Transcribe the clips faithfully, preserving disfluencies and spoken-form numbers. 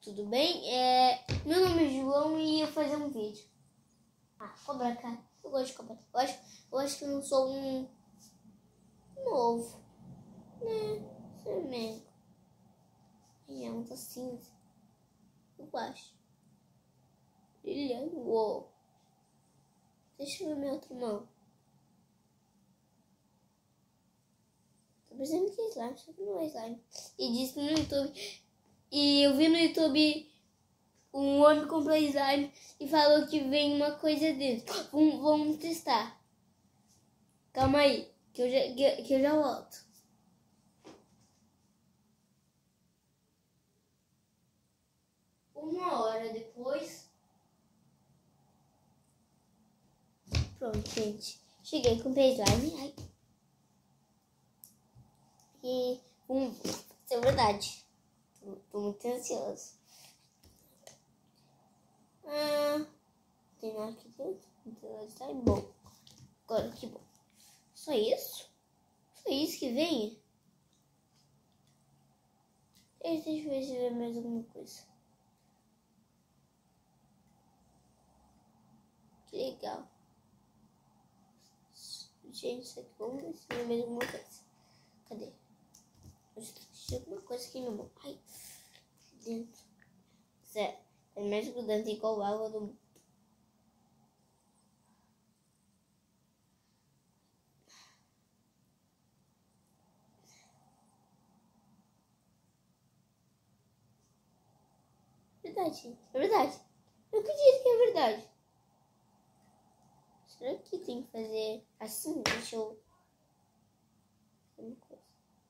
tudo bem? É, meu nome é João e eu vou fazer um vídeo. Ah, cobra, cara. Eu gosto de cobra. Eu acho, eu acho que eu não sou um novo, né? Flamengo. É um tá cinza. Eu acho. Brilhando. Uou. Deixa eu ver minha outra mão. Tô pensando que é slime, só que não é slime. E disse no YouTube. E eu vi no YouTube um homem comprou slime e falou que vem uma coisa dentro. Vamos, vamos testar. Calma aí, que eu já, que, que eu já volto. Uma hora depois. Pronto, gente. Cheguei, comprei slime. Ai. E um, isso é verdade. Tô, tô muito ansioso. Ah, tem nada aqui dentro. Então está bom. Agora que bom. Só isso? Só isso que vem? Deixa eu ver se vem mais alguma coisa. Que legal. Gente, isso aqui, vamos ver se vem mais alguma coisa. Cadê? Tinha alguma coisa aqui no mão. Ai, dentro. Sério, é mais grudante igual a água do... Verdade, é verdade. Eu acredito que é verdade. Será que tem que fazer assim? Deixa eu... Uma coisa.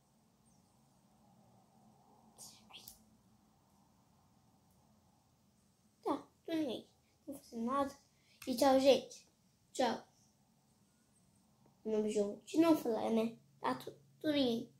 Tá, tô nem aí. Não vou fazer nada. E tchau, gente. Tchau. Meu nome é João. De não falar, né? Tá, tô, tô nem aí.